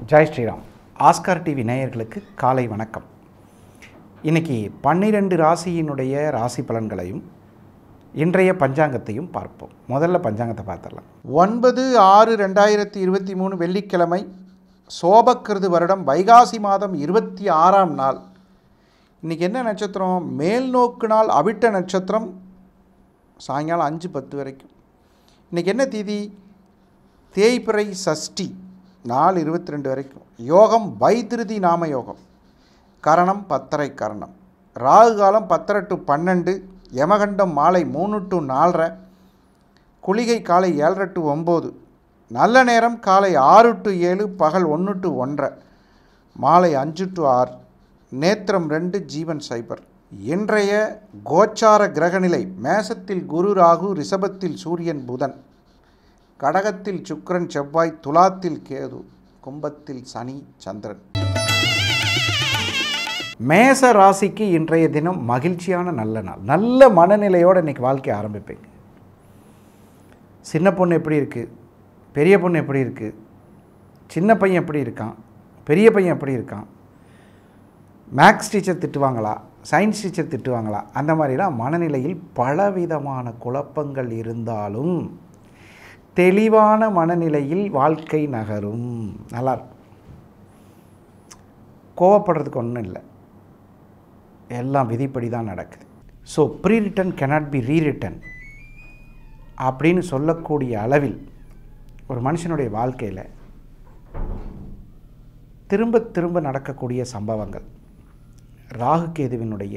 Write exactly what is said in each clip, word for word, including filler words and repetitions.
Jai Sriram. Oscar TV நேயர்களுக்கு காலை வணக்கம். இன்றைக்கி பன்னிரெண்டு ராசியினுடைய ராசி பலன்களையும் இன்றைய பஞ்சாங்கத்தையும் பார்ப்போம். முதல்ல பஞ்சாங்கத்தை பார்த்துடலாம். ஒன்பது ஆறு ரெண்டாயிரத்தி இருபத்தி மூணு வெள்ளிக்கிழமை, சோபக்கிருது வருடம் வைகாசி மாதம் இருபத்தி ஆறாம் நாள். இன்றைக்கி என்ன நட்சத்திரம்? மேல் நோக்கு நாள் அவிட்ட நட்சத்திரம், சாயங்காலம் அஞ்சு பத்து வரைக்கும். இன்றைக்கி என்ன தேதி? தேய்பிறை சஷ்டி, நாலு இருபத்தி ரெண்டு வரைக்கும். யோகம் வைத்திருதி நாம யோகம். கரணம் பத்தரை கரணம். ராகு காலம் பத்தரை டு பன்னெண்டு. யமகண்டம் மாலை மூணு டு நாலரை. குளிகை காலை ஏழரை டு ஒம்பது. நல்ல நேரம் காலை ஆறு டு ஏழு, பகல் ஒன்று டு ஒன்றரை, மாலை அஞ்சு டு ஆறு. நேத்திரம் ரெண்டு, ஜீவன் சைபர். இன்றைய கோச்சார கிரகநிலை: மேசத்தில் குரு ராகு, ரிஷபத்தில் சூரியன் புதன், கடகத்தில் சுக்கிரன் செவ்வாய், துலாத்தில் கேது, கும்பத்தில் சனி சந்திரன். மேச ராசிக்கு இன்றைய தினம் மகிழ்ச்சியான நல்ல நாள். நல்ல மனநிலையோடு இன்றைக்கி வாழ்க்கையை ஆரம்பிப்பீங்க. சின்ன பொண்ணு எப்படி இருக்குது, பெரிய பொண்ணு எப்படி இருக்குது, சின்ன பையன் எப்படி இருக்கான், பெரிய பையன் எப்படி இருக்கான், மேக்ஸ் டீச்சர் திட்டுவாங்களா, சயின்ஸ் டீச்சர் திட்டுவாங்களா, அந்த மாதிரிலாம் மனநிலையில் பலவிதமான குழப்பங்கள் இருந்தாலும் தெளிவான மனநிலையில் வாழ்க்கை நகரும். நல்லாயிருக்கும். கோவப்படுறதுக்கு ஒன்றும் இல்லை, எல்லாம் விதிப்படி தான் நடக்குது. So pre written cannot be rewritten அப்படின்னு சொல்லக்கூடிய அளவில் ஒரு மனுஷனுடைய வாழ்க்கையில் திரும்ப திரும்ப நடக்கக்கூடிய சம்பவங்கள், ராகு கேதுவினுடைய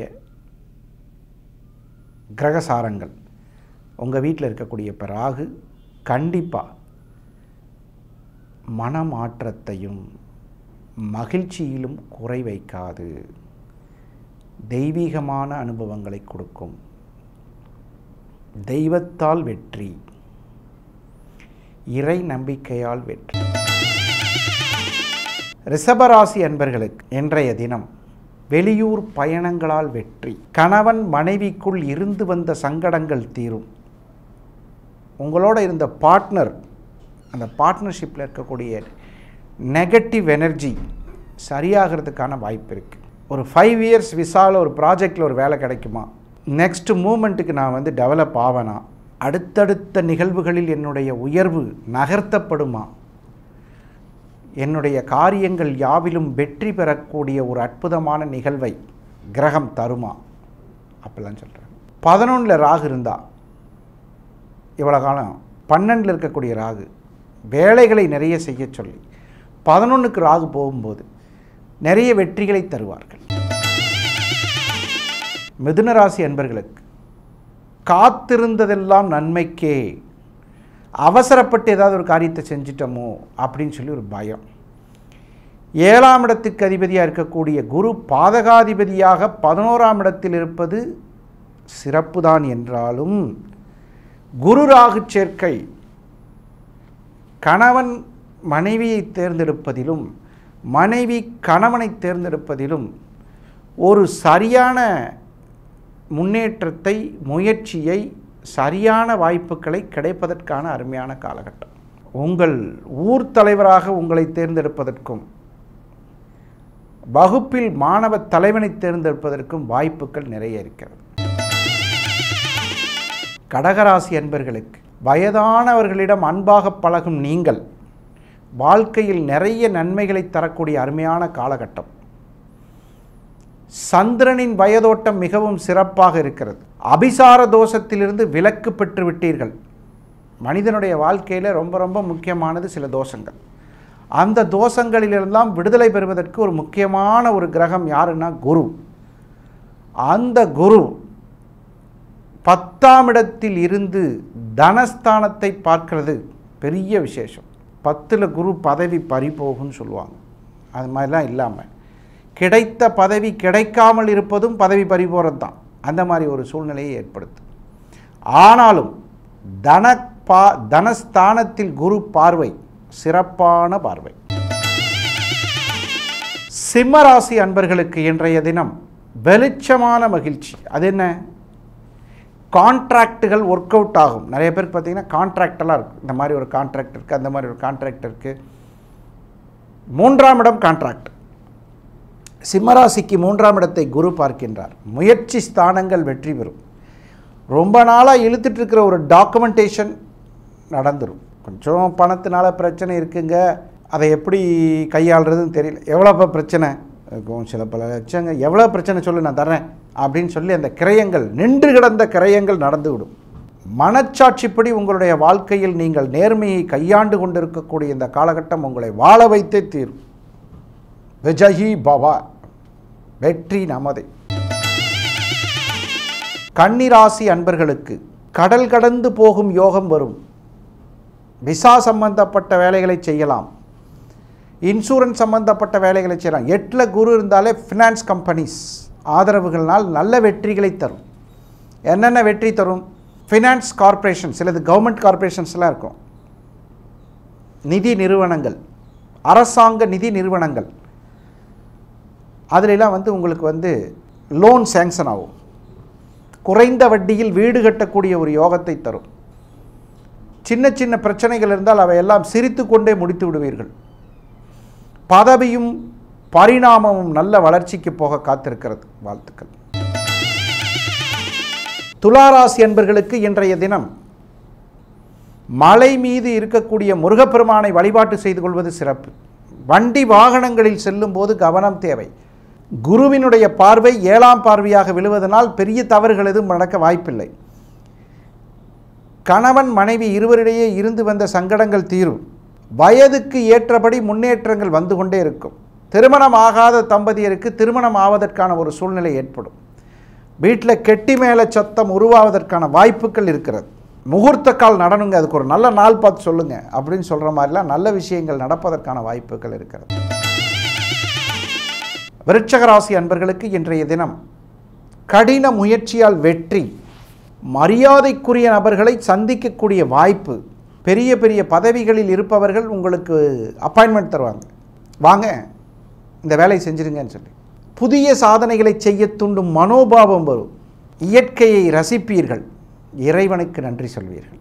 கிரகசாரங்கள். உங்கள் வீட்டில் இருக்கக்கூடிய இப்போ ராகு கண்டிப்பாக மனமாற்றத்தையும் மகிழ்ச்சியிலும் குறை வைக்காது. தெய்வீகமான அனுபவங்களை கொடுக்கும். தெய்வத்தால் வெற்றி, இறை நம்பிக்கையால் வெற்றி. ரிஷபராசி அன்பர்களுக்கு இன்றைய தினம் வெளியூர் பயணங்களால் வெற்றி. கணவன் மனைவிக்குள் இருந்து வந்த சங்கடங்கள் தீரும். உங்களோட இருந்த பார்ட்னர், அந்த பார்ட்னர்ஷிப்பில் இருக்கக்கூடிய நெகட்டிவ் எனர்ஜி சரியாகிறதுக்கான வாய்ப்பு இருக்குது. ஒரு ஃபைவ் இயர்ஸ் விசாவில் ஒரு ப்ராஜெக்டில் ஒரு வேலை கிடைக்குமா, நெக்ஸ்ட் மூமெண்ட்டுக்கு நான் வந்து டெவலப் ஆவேனா, அடுத்தடுத்த நிகழ்வுகளில் என்னுடைய உயர்வு நகர்த்தப்படுமா, என்னுடைய காரியங்கள் யாவிலும் வெற்றி பெறக்கூடிய ஒரு அற்புதமான நிகழ்வை கிரகம் தருமா, அப்படிலாம் சொல்கிறேன். பதினொன்றில் ராகு இருந்தால் இவ்வளோ காலம் பன்னெண்டில் இருக்கக்கூடிய ராகு வேலைகளை நிறைய செய்ய சொல்லி பதினொன்றுக்கு ராகு போகும்போது நிறைய வெற்றிகளை தருவார்கள். மிதுன ராசி அன்பர்களுக்கு காத்திருந்ததெல்லாம் நன்மைக்கே, அவசரப்பட்டு ஏதாவது ஒரு காரியத்தை செஞ்சிட்டோமோ அப்படின்னு சொல்லி ஒரு பயம். ஏழாம் இடத்துக்கு அதிபதியாக இருக்கக்கூடிய குரு பாதகாதிபதியாக பதினோராம் இடத்தில் இருப்பது சிறப்பு தான் என்றாலும் குரு ராகு சேர்க்கை கணவன் மனைவியை தேர்ந்தெடுப்பதிலும் மனைவி கணவனை தேர்ந்தெடுப்பதிலும் ஒரு சரியான முன்னேற்றத்தை, முயற்சியை, சரியான வாய்ப்புகளை கிடைப்பதற்கான அருமையான காலகட்டம். உங்கள் ஊர் தலைவராக உங்களை தேர்ந்தெடுப்பதற்கும் வகுப்பில் மாணவ தலைவனை தேர்ந்தெடுப்பதற்கும் வாய்ப்புகள் நிறைய இருக்கிறது. கடகராசி அன்பர்களுக்கு வயதானவர்களிடம் அன்பாக பழகும் நீங்கள் வாழ்க்கையில் நிறைய நன்மைகளை தரக்கூடிய அருமையான காலகட்டம். சந்திரனின் வயதோட்டம் மிகவும் சிறப்பாக இருக்கிறது. அபிசார தோஷத்திலிருந்து விலக்கு பெற்று விட்டீர்கள். மனிதனுடைய வாழ்க்கையில் ரொம்ப ரொம்ப முக்கியமானது சில தோஷங்கள். அந்த தோஷங்களிலெல்லாம் விடுதலை பெறுவதற்கு ஒரு முக்கியமான ஒரு கிரகம் யாருன்னா குரு. அந்த குரு பத்தாம் இடத்தில் இருந்து தனஸ்தானத்தை பார்க்கிறது பெரிய விசேஷம். பத்தில் குரு பதவி பறிபோகும்னு சொல்லுவாங்க. அது மாதிரிலாம் இல்லாமல் கிடைத்த பதவி கிடைக்காமல் இருப்பதும் பதவி பறிபோகிறது தான். அந்த மாதிரி ஒரு சூழ்நிலையை ஏற்படுத்தும். ஆனாலும் தன பா தனஸ்தானத்தில் குரு பார்வை சிறப்பான பார்வை. சிம்மராசி அன்பர்களுக்கு இன்றைய தினம் வெளிச்சமான மகிழ்ச்சி. அது என்ன? கான்ட்ராக்டுகள் ஒர்க் அவுட் ஆகும். நிறைய பேருக்கு பார்த்தீங்கன்னா கான்ட்ராக்டெல்லாம் இருக்குது. இந்த மாதிரி ஒரு கான்ட்ராக்ட் இருக்குது, அந்த மாதிரி ஒரு கான்ட்ராக்ட் இருக்குது. மூன்றாம் இடம் கான்ட்ராக்ட். சிம்மராசிக்கு மூன்றாம் இடத்தை குரு பார்க்கின்றார். முயற்சி ஸ்தானங்கள் வெற்றி பெறும். ரொம்ப நாளாக இழுத்துட்டு இருக்கிற ஒரு டாக்குமெண்டேஷன் நடந்துடும். கொஞ்சம் பணத்தினால பிரச்சனை இருக்குங்க, அதை எப்படி கையாளுறதுன்னு தெரியல. எவ்வளோ பிரச்சனை இருக்கும், சில பல லட்சங்க, எவ்வளோ பிரச்சனை சொல்லு நான் தர்றேன் அப்படின்னு சொல்லி அந்த கிரயங்கள், நின்று கிடந்த கிரயங்கள் நடந்துவிடும். மனச்சாட்சிப்படி உங்களுடைய வாழ்க்கையில் நீங்கள் நேர்மையை கையாண்டு கொண்டிருக்கக்கூடிய இந்த காலகட்டம் உங்களை வாழ வைத்தே தீரும். விஜயி பவா, வெற்றி நமதே. கன்னிராசி அன்பர்களுக்கு கடல் கடந்து போகும் யோகம் வரும். விசா சம்பந்தப்பட்ட வேலைகளை செய்யலாம், இன்சூரன்ஸ் சம்பந்தப்பட்ட வேலைகளை செய்யலாம். எட்டில் குரு இருந்தாலே ஃபினான்ஸ் கம்பெனிஸ் ஆதரவுகள்னால் நல்ல வெற்றிகளை தரும். என்னென்ன வெற்றி தரும்? ஃபினான்ஸ் கார்ப்பரேஷன், சிலது கவர்மெண்ட் கார்ப்பரேஷன்ஸ்லாம் இருக்கும், நிதி நிறுவனங்கள், அரசாங்க நிதி நிறுவனங்கள், அதிலெல்லாம் வந்து உங்களுக்கு வந்து லோன் சேங்ஷன் ஆகும். குறைந்த வட்டியில் வீடு கட்டக்கூடிய ஒரு யோகத்தை தரும். சின்ன சின்ன பிரச்சனைகள் இருந்தால் அவையெல்லாம் சிரித்து கொண்டே முடித்து விடுவீர்கள். பதவியும் பரிணாமமும் நல்ல வளர்ச்சிக்கு போக காத்திருக்கிறது. வாழ்த்துக்கள். துளாராசி என்பர்களுக்கு இன்றைய தினம் மலை மீது இருக்கக்கூடிய முருகப்பெருமானை வழிபாட்டு செய்து கொள்வது சிறப்பு. வண்டி வாகனங்களில் செல்லும் போது கவனம் தேவை. குருவினுடைய பார்வை ஏழாம் பார்வையாக விழுவதனால் பெரிய தவறுகள் எதுவும் நடக்க வாய்ப்பில்லை. கணவன் மனைவி இருவரிடையே இருந்து வந்த சங்கடங்கள் தீரும். வயதுக்கு ஏற்றபடி முன்னேற்றங்கள் வந்து கொண்டே இருக்கும். திருமணம் ஆகாத தம்பதியருக்கு திருமணம் ஆவதற்கான ஒரு சூழ்நிலை ஏற்படும். வீட்டில் கெட்டி மேலே சத்தம் உருவாவதற்கான வாய்ப்புகள் இருக்கிறது. முகூர்த்த கால் நடனுங்க, அதுக்கு ஒரு நல்ல நாள் பார்த்து சொல்லுங்கள் அப்படின்னு சொல்கிற மாதிரிலாம் நல்ல விஷயங்கள் நடப்பதற்கான வாய்ப்புகள் இருக்கிறது. விருச்சிக ராசி அன்பர்களுக்கு இன்றைய தினம் கடின முயற்சியால் வெற்றி. மரியாதைக்குரிய நபர்களை சந்திக்கக்கூடிய வாய்ப்பு. பெரிய பெரிய பதவிகளில் இருப்பவர்கள் உங்களுக்கு அப்பாயின்மெண்ட் தருவாங்க, வாங்க இந்த வேலையை செஞ்சிருங்கன்னு சொல்லி. புதிய சாதனைகளை செய்ய தூண்டும் மனோபாவம் வரும். இயற்கையை ரசிப்பீர்கள், இறைவனுக்கு நன்றி சொல்வீர்கள்.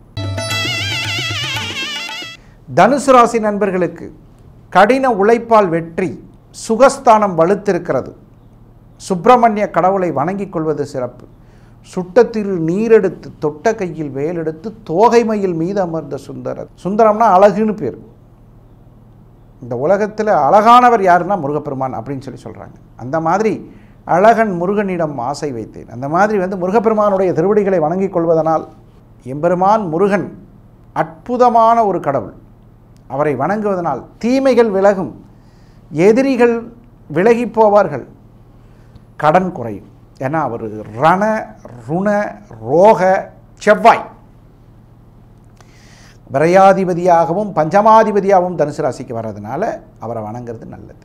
தனுசு ராசி நண்பர்களுக்கு கடின உழைப்பால் வெற்றி. சுகஸ்தானம் வலுத்திருக்கிறது. சுப்பிரமணிய கடவுளை வணங்கிக் கொள்வது சிறப்பு. சுட்டத்திரு நீரெடுத்து தொட்ட கையில் வேலெடுத்து தோகைமையில் மீது அமர்ந்த சுந்தரர். சுந்தரம்னா அழகுன்னு பேர். இந்த உலகத்தில் அழகானவர் யாருன்னா முருகப்பெருமான் அப்படின்னு சொல்லி சொல்கிறாங்க. அந்த மாதிரி அழகன் முருகனிடம் ஆசை வைத்தேன். அந்த மாதிரி வந்து முருகப்பெருமானுடைய திருவடிகளை வணங்கிக் கொள்வதனால் எம்பெருமான் முருகன் அற்புதமான ஒரு கடவுள். அவரை வணங்குவதனால் தீமைகள் விலகும், எதிரிகள் விலகி போவார்கள், கடன் குறையும். ஏன்னா அவர் ரண ருண ரோக செவ்வாய் விரையாதிபதியாகவும் பஞ்சமாதிபதியாகவும் தனுசு ராசிக்கு வர்றதுனால அவரை வணங்குறது நல்லது.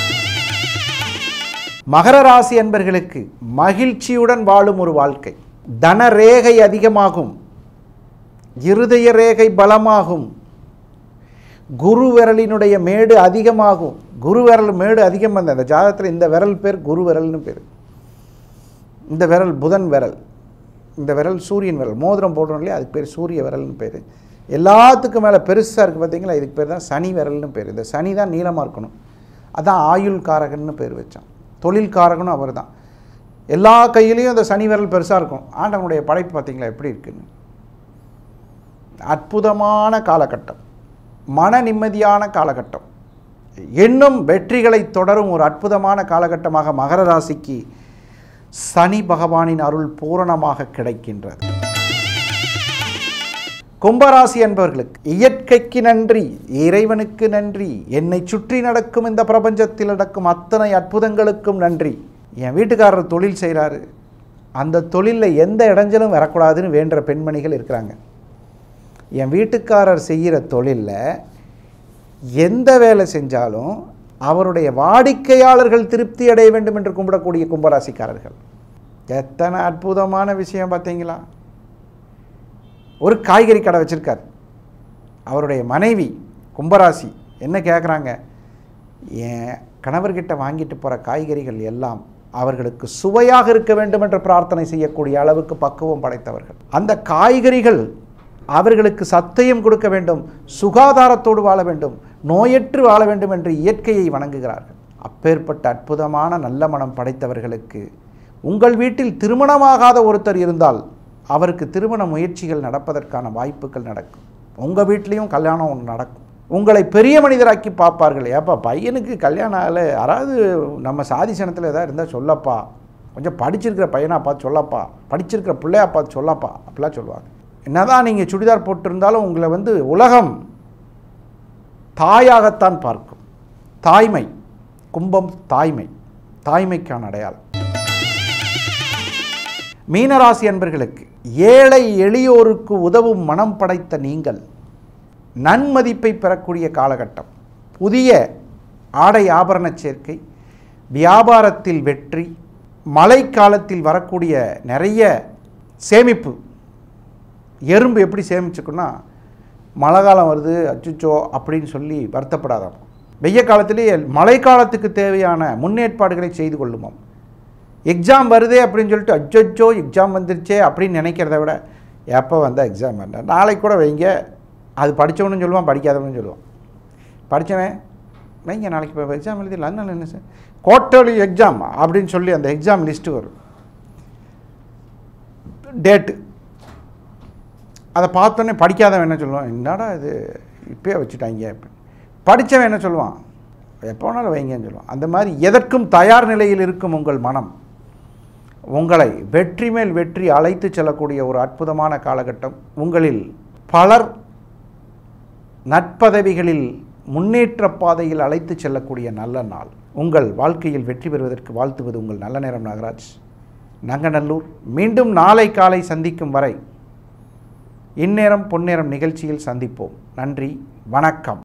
மகர ராசி என்பர்களுக்கு மகிழ்ச்சியுடன் வாழும் ஒரு வாழ்க்கை. தன ரேகை அதிகமாகும், இருதய ரேகை பலமாகும், குரு விரலினுடைய மேடு அதிகமாகும். குரு விரல் மேடு அதிகம் வந்த அந்த ஜாதகத்தில் இந்த விரல் பேர் குரு விரல்னு பேர். இந்த விரல் புதன் விரல், இந்த விரல் சூரியன் விரல். மோதிரம் போடுறோம் இல்லையா, அதுக்கு பேர் சூரிய விரல்னு பேர். எல்லாத்துக்கும் மேலே பெருசாக இருக்குது பார்த்தீங்களா, இதுக்கு பேர் தான் சனி விரல்னு பேர். இந்த சனி தான் நீளமாக இருக்கணும், அதான் ஆயுள் காரகன்னு பேர் வச்சான். தொழில் காரகனும் அவர் தான். எல்லா கையிலையும் அந்த சனி விரல் பெருசாக இருக்கும். ஆண்டவனுடைய படைப்பு பார்த்தீங்களா எப்படி இருக்குன்னு. அற்புதமான காலகட்டம், மன நிம்மதியான காலகட்டம், இன்னும் வெற்றிகளை தொடரும் ஒரு அற்புதமான காலகட்டமாக மகர ராசிக்கு சனி பகவானின் அருள் பூரணமாக கிடைக்கின்றது. கும்பராசி என்பவர்களுக்கு இயற்கைக்கு நன்றி, இறைவனுக்கு நன்றி, என்னை சுற்றி நடக்கும் இந்த பிரபஞ்சத்தில் நடக்கும் அத்தனை அற்புதங்களுக்கும் நன்றி. என் வீட்டுக்காரர் தொழில் செய்கிறாரு, அந்த தொழிலில் எந்த இடைஞ்சலும் வரக்கூடாதுன்னு வேண்டுற பெண்மணிகள் இருக்கிறாங்க. என் வீட்டுக்காரர் செய்கிற தொழிலில் எந்த வேலை செஞ்சாலும் அவருடைய வாடிக்கையாளர்கள் திருப்தி அடைய வேண்டும் என்று கும்பிடக்கூடிய கும்பராசிக்காரர்கள். எத்தனை அற்புதமான விஷயம் பார்த்தீங்களா. ஒரு காய்கறி கடை வச்சுருக்கார், அவருடைய மனைவி கும்பராசி என்ன கேட்குறாங்க, என் கணவர்கிட்ட வாங்கிட்டு போகிற காய்கறிகள் எல்லாம் அவர்களுக்கு சுவையாக இருக்க வேண்டும் என்று பிரார்த்தனை செய்யக்கூடிய அளவுக்கு பக்குவம் படைத்தவர்கள். அந்த காய்கறிகள் அவர்களுக்கு சத்தியம் கொடுக்க வேண்டும், சுகாதாரத்தோடு வாழ வேண்டும், நோயற்று வாழ வேண்டும் என்று இயற்கையை வணங்குகிறார்கள். அப்பேற்பட்ட அற்புதமான நல்ல மனம் படைத்தவர்களுக்கு உங்கள் வீட்டில் திருமணமாகாத ஒருத்தர் இருந்தால் அவருக்கு திருமண முயற்சிகள் நடப்பதற்கான வாய்ப்புகள் நடக்கும். உங்கள் வீட்லேயும் கல்யாணம் ஒன்று நடக்கும். உங்களை பெரிய மனிதராக்கி பார்ப்பார்கள். ஏப்பா பையனுக்கு கல்யாணம் ஆகலை, யாராவது நம்ம சாதி சனத்தில் எதாவது இருந்தால் சொல்லப்பா, கொஞ்சம் படிச்சிருக்கிற பையனா பார்த்து சொல்லப்பா, படிச்சிருக்கிற பிள்ளையா பார்த்து சொல்லப்பா அப்படிலாம் சொல்லுவாங்க. என்னதான் நீங்கள் சுடிதார் போட்டிருந்தாலும் உங்களை வந்து உலகம் தாயாகத்தான் பார்க்கும். தாய்மை, கும்பம் தாய்மை, தாய்மைக்கான அடையாளம். மீனராசி அன்பர்களுக்கு ஏழை எளியோருக்கு உதவும் மனம் படைத்த நீங்கள் நன்மதிப்பை பெறக்கூடிய காலகட்டம். புதிய ஆடை ஆபரண சேர்க்கை, வியாபாரத்தில் வெற்றி, மழைக்காலத்தில் வரக்கூடிய நிறைய சேமிப்பு. எறும்பு எப்படி சேமிச்சுக்குன்னா, மழை காலம் வருது அச்சுச்சோ அப்படின்னு சொல்லி வருத்தப்படாதாம். வெய்ய காலத்திலேயே மழை காலத்துக்கு தேவையான முன்னேற்பாடுகளை செய்து கொள்ளுமாம். எக்ஸாம் வருதே அப்படின்னு சொல்லிட்டு அச்சோ எக்ஸாம் வந்துருச்சே அப்படின்னு நினைக்கிறத விட எப்போ வந்தால் எக்ஸாம் வேண்டாம், நாளைக்கு கூட வைங்க. அது படித்தவனும் சொல்லுவான், படிக்காதவனும் சொல்லுவான். படித்தவன் வைங்க நாளைக்கு இப்போ எக்ஸாம் எழுதிடலாம், அதனால என்ன சார் குவார்ட்டர்லி எக்ஸாம் அப்படின்னு சொல்லி அந்த எக்ஸாம் லிஸ்ட்டு வரும், டேட்டு. அதை பார்த்தோன்னே படிக்காதவன் என்ன சொல்லுவான், என்னடா இது இப்போயே வச்சுட்டாங்க. படித்தவன் என்ன சொல்லுவான், எப்போ வேணாலும் வைங்கன்னு சொல்லுவான். அந்த மாதிரி எதற்கும் தயார் நிலையில் இருக்கும் உங்கள் மனம் உங்களை வெற்றி மேல் வெற்றி அழைத்து செல்லக்கூடிய ஒரு அற்புதமான காலகட்டம். உங்களில் பலர் நற்பதவிகளில் முன்னேற்ற பாதையில் அழைத்து செல்லக்கூடிய நல்ல நாள். உங்கள் வாழ்க்கையில் வெற்றி பெறுவதற்கு வாழ்த்துவது உங்கள் நல்ல நேரம் நாகராஜ், நங்கநல்லூர். மீண்டும் நாளை காலை சந்திக்கும் வரை இந்நேரம் பொன்னேரம் நிகழ்ச்சியில் சந்திப்போம். நன்றி, வணக்கம்.